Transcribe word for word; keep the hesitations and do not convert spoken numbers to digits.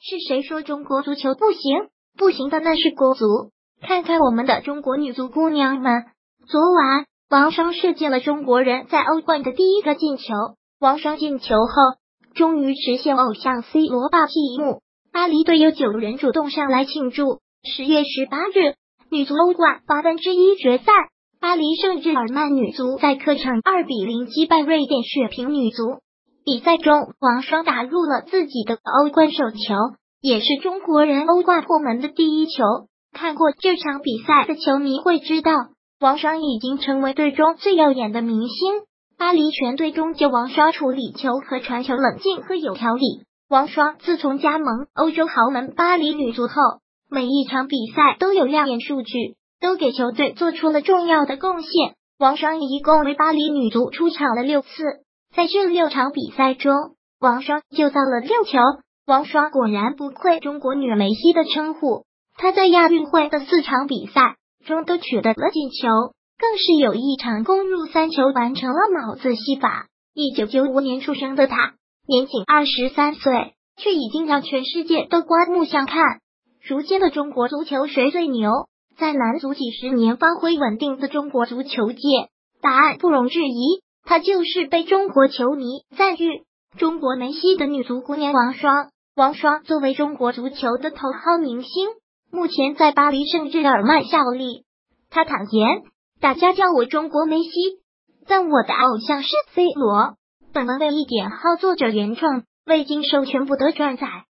是谁说中国足球不行？不行的那是国足。看看我们的中国女足姑娘们，昨晚王霜射进了中国人在欧冠的第一个进球。王霜进球后，终于实现偶像 C 罗霸气一幕。巴黎队有九人主动上来庆祝。十月十八日，女足欧冠八分之一决赛，巴黎圣日耳曼女足在客场二比零击败瑞典血瓶女足。比赛中，王霜打入了自己的欧冠首球，也是中国人欧冠破门的第一球。看过这场比赛的球迷会知道，王霜已经成为队中最耀眼的明星。巴黎全队中就王霜处理球和传球冷静和有条理。王霜自从加盟欧洲豪门巴黎女足后，每一场比赛都有亮眼数据，都给球队做出了重要的贡献。王霜一共为巴黎女足出场了六次，在这六场比赛中，王霜就造了六球。王霜果然不愧中国女梅西的称呼，她在亚运会的四场比赛中都取得了进球，更是有一场攻入三球，完成了帽子戏法。一九九五年出生的她，年仅二十三岁，却已经让全世界都刮目相看。如今的中国足球谁最牛？在男足几十年发挥稳定的中国足球界，答案不容置疑，她就是被中国球迷赞誉中国梅西的女足姑娘王霜。王霜作为中国足球的头号明星，目前在巴黎圣日耳曼效力。她坦言，大家叫我中国梅西，但我的偶像是 C 罗。本文为一点号作者原创，未经授权不得转载。